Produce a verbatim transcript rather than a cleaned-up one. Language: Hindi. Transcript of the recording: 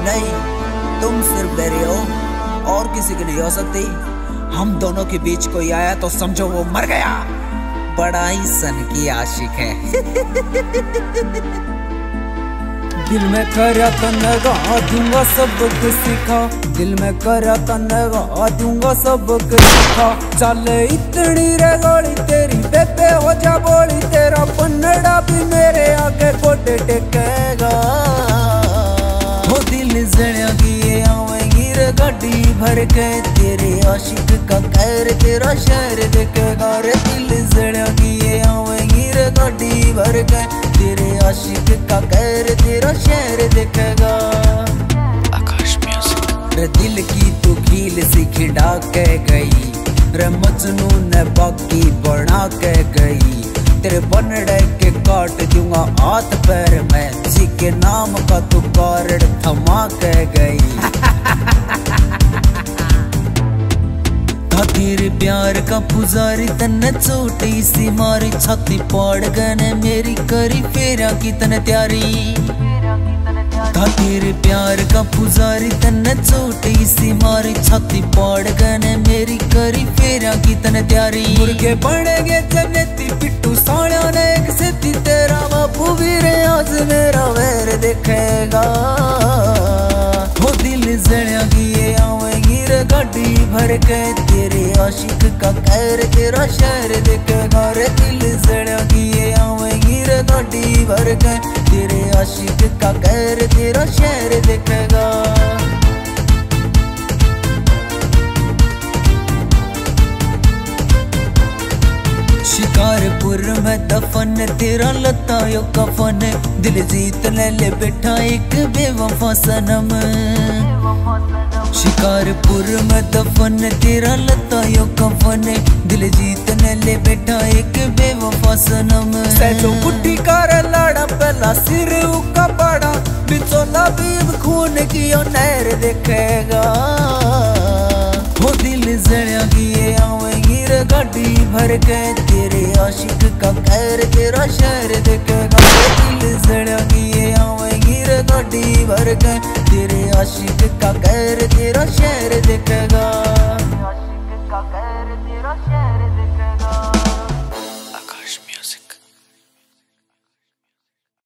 नहीं, तुम सिर्फ मेरे हो और किसी की नहीं हो सकती। हम दोनों के बीच कोई आया तो समझो वो मर गया। बड़ा ही सन की आशिक है। दिल में करा तो लगा दूंगा सबक सिखा, दिल में करा तो लगा दूंगा सबक सिखा। चल इतनी रे गोली तेरी बेबे हो जा बोली, तेरा पन्नड़ा भी मेरे आगे गोटे टेकेगा। हो दिल जड़िया की ये आवेगी रे गाड़ी भर के, तेरे आशिक का कहर तेरा शहर देखेगा रे। दिल जड़िया की ये आवेगी रे गाड़ी भर के, तेरे आशिक का कहर तेरा शहर देखेगा। आकाश म्यूजिक। रे दिल की तू खील सी खिड़ा के गई रे, मजनू ने बाकी बना के गई। तेरे बनड़े के काट दूंगा हाथ पैर में, जी के नाम का तू कार्ड थमा के गई। तेरे प्यार का पुजारी तन्ने छोटी सी मारी, छाती पाड़ गने मेरी करी फेरा की तने तैयारी। था तेरे प्यार का पुजारी तन्ने छोटी सी मारी, छाती पाड़ गने मेरी करी फेरा की तने तैयारी। मुर्गे पड़ेगे जन्नती पिट्टू साड़िया ने एक सिद्धि, तेरा बापू भी रे आज मेरा वैर देखेगा। हो दिल जड़िया की ये आवेगी रे गाड़ी भर के, तेरे आशिक का कहर तेरा शहर देखेगा रे। दिल जड़िया की ये आवेगी रे गाड़ी भर के, तेरे आशिक का कहर तेरा शहर देखेगा। शिकारपुर में दफन तेरा लता यो कफन, दिल जीत ले ले बैठा एक बेवफा सनम। शिकारपुर में दफन तेरा लता यो कफन, दिल जीत ले ले बैठा एक बेवफा सनम। सैलो बुढ़ी कार लाड़ा पहला सिर उका पड़ा, बिचोला बीब खून की ओ नहर देखेगा। हो दिल जड़िया की ये आवेगी रे गाड़ी भर के, तेरे आशिक का कहर तेरा शहर देखेगा। दिल जड़िया की ये आवेगी रे गाड़ी भर के, तेरे आशिक का कहर तेरा शहर देखेगा। आशिक का कहर तेरा शहर